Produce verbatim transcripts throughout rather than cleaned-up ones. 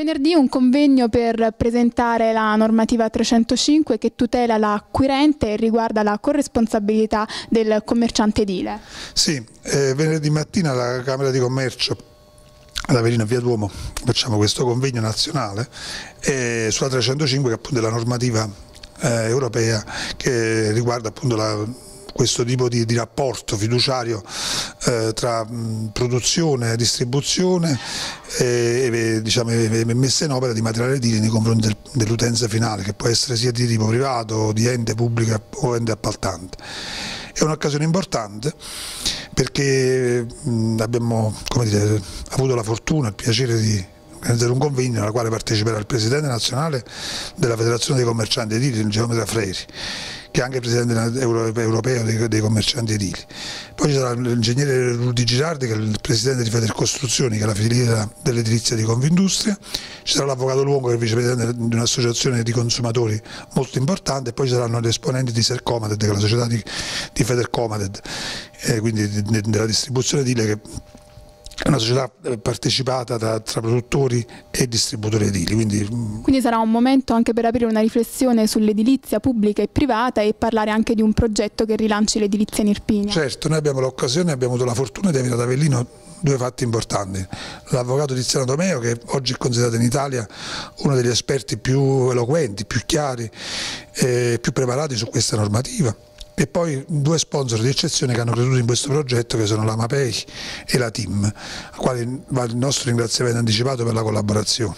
Venerdì un convegno per presentare la normativa trecentocinque che tutela l'acquirente e riguarda la corresponsabilità del commerciante edile. Sì, eh, venerdì mattina alla Camera di Commercio ad Avellino, via Duomo, facciamo questo convegno nazionale eh, sulla trecentocinque, che appunto è la normativa eh, europea che riguarda appunto la questo tipo di, di rapporto fiduciario eh, tra mh, produzione, distribuzione e, e, diciamo, e messa in opera di materiale edile nei confronti del, dell'utenza finale, che può essere sia di tipo privato, di ente pubblico o ente appaltante. È un'occasione importante perché mh, abbiamo come dire, avuto la fortuna, il piacere di organizzare un convegno alla quale parteciperà il Presidente nazionale della Federazione dei Commercianti Edili, il Geometra Freri, che è anche il Presidente europeo dei, dei commercianti edili. Poi ci sarà l'ingegnere Rudy Girardi, che è il Presidente di Federcostruzioni, che è la filiera dell'edilizia di Confindustria, ci sarà l'Avvocato Luongo, che è il Vicepresidente di un'associazione di consumatori molto importante, e poi ci saranno gli esponenti di Sercomated, che è la società di, di Federcomated, eh, quindi di, di, della distribuzione edile, che è una società partecipata da, tra produttori e distributori edili. Quindi... quindi sarà un momento anche per aprire una riflessione sull'edilizia pubblica e privata e parlare anche di un progetto che rilanci l'edilizia in Irpinia. Certo, noi abbiamo l'occasione, abbiamo avuto la fortuna di avere ad Avellino due fatti importanti. L'avvocato Tiziano Tomeo, che oggi è considerato in Italia uno degli esperti più eloquenti, più chiari e più preparati su questa normativa. E poi due sponsor di eccezione che hanno creduto in questo progetto, che sono la Mapei e la Team, a quali va il nostro ringraziamento anticipato per la collaborazione.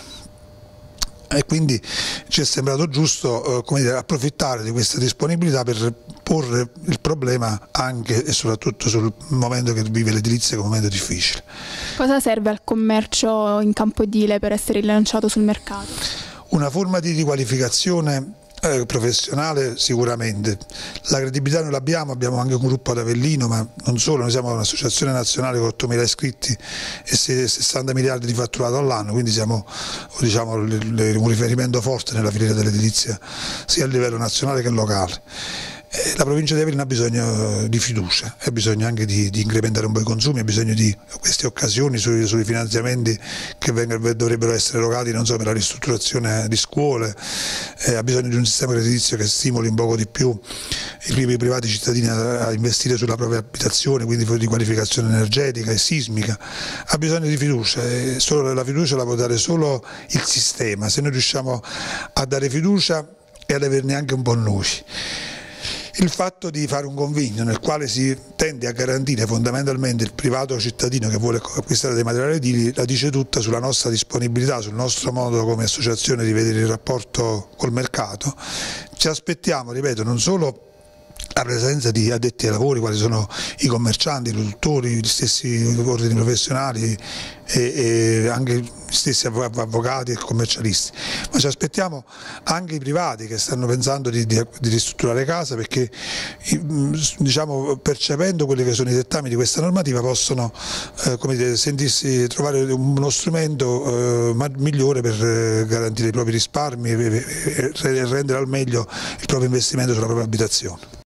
E quindi ci è sembrato giusto eh, come dire, approfittare di questa disponibilità per porre il problema anche e soprattutto sul momento che vive l'edilizia, che è un momento difficile. Cosa serve al commercio in campo edile per essere rilanciato sul mercato? Una forma di riqualificazione Eh, professionale sicuramente. La credibilità noi l'abbiamo, abbiamo anche un gruppo ad Avellino, ma non solo, noi siamo un'associazione nazionale con ottomila iscritti e sessanta miliardi di fatturato all'anno, quindi siamo diciamo, un riferimento forte nella filiera dell'edilizia sia a livello nazionale che locale. La provincia di Avellino ha bisogno di fiducia, ha bisogno anche di, di incrementare un po' i consumi, ha bisogno di queste occasioni sui, sui finanziamenti che vengono, dovrebbero essere erogati non so, per la ristrutturazione di scuole, eh, ha bisogno di un sistema creditizio che stimoli un poco di più i privati cittadini a, a investire sulla propria abitazione, quindi di qualificazione energetica e sismica, ha bisogno di fiducia e solo la fiducia la può dare solo il sistema, se noi riusciamo a dare fiducia e ad averne anche un po' noi. Il fatto di fare un convegno nel quale si tende a garantire fondamentalmente il privato cittadino che vuole acquistare dei materiali edili la dice tutta sulla nostra disponibilità, sul nostro modo come associazione di vedere il rapporto col mercato. Ci aspettiamo, ripeto, non solo la presenza di addetti ai lavori, quali sono i commercianti, i produttori, gli stessi ordini professionali e, e anche gli stessi avvocati e commercialisti, ma ci aspettiamo anche i privati che stanno pensando di, di, di ristrutturare casa, perché diciamo, percependo quelli che sono i dettami di questa normativa possono eh, come dire, sentirsi trovare uno strumento eh, migliore per eh, garantire i propri risparmi e, e, e rendere al meglio il proprio investimento sulla propria abitazione.